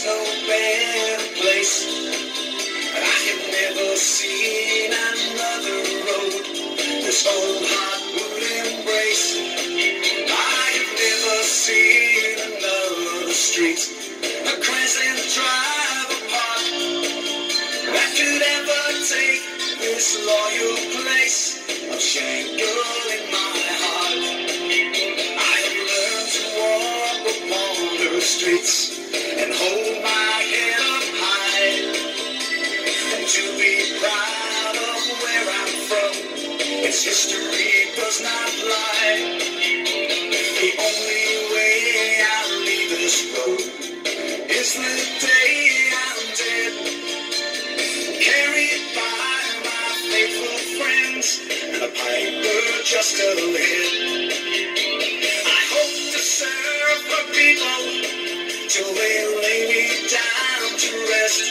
there's no better place. I have never seen another road this old heart would embrace. I have never seen another street, a crescent drive apart, that could ever take this loyal place of Shankill in my heart. I have learned to walk upon the streets and hold my head up high, and to be proud of where I'm from. Its history does not lie. The only way I'll leave this road is the day I'm dead, carried by my faithful friends and a piper just ahead. I hope to serve the people till they lay me down to rest,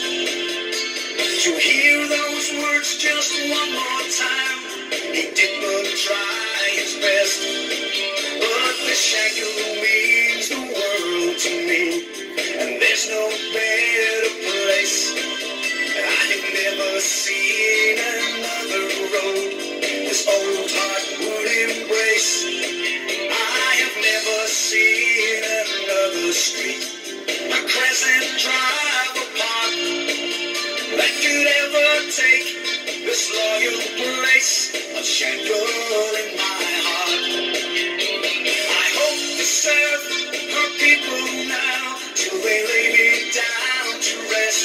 to hear those words just one more time. He did but try his best, but the Shankill means the world to me, and there's no better place. I have never seen another road this old heart would embrace. I have never seen another street, a crescent drive apart, that could ever take this loyal place of Shankill in my heart. I hope to serve her people now till they lay me down to rest,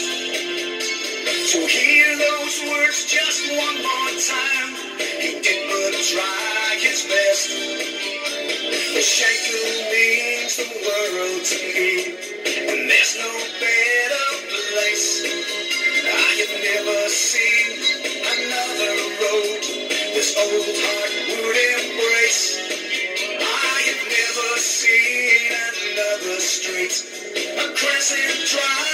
to hear those words just one more time. He did but try his best. The Shankill means the world to me, and there's no better place. I have never seen another road this old heart would embrace. I have never seen another street, a crescent drive